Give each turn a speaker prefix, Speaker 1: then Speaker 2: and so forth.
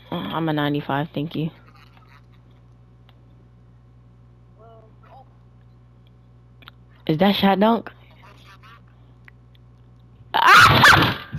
Speaker 1: I'm a 95, thank you. Is that shot dunk?